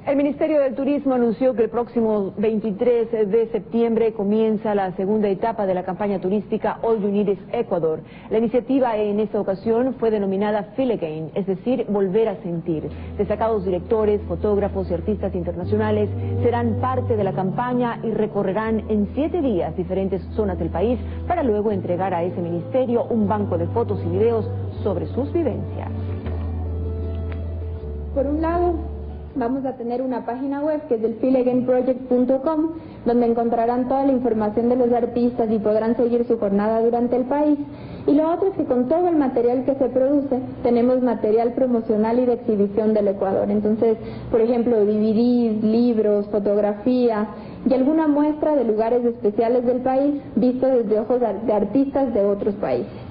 El Ministerio del Turismo anunció que el próximo 23 de septiembre comienza la segunda etapa de la campaña turística All You Need is Ecuador. La iniciativa en esta ocasión fue denominada Feel Again, es decir, volver a sentir. Destacados directores, fotógrafos y artistas internacionales serán parte de la campaña y recorrerán en 7 días diferentes zonas del país para luego entregar a ese ministerio un banco de fotos y videos sobre sus vivencias. Por un lado, vamos a tener una página web que es el feelagainproject.com, donde encontrarán toda la información de los artistas y podrán seguir su jornada durante el país. Y lo otro es que con todo el material que se produce, tenemos material promocional y de exhibición del Ecuador. Entonces, por ejemplo, DVDs, libros, fotografía y alguna muestra de lugares especiales del país, visto desde ojos de artistas de otros países.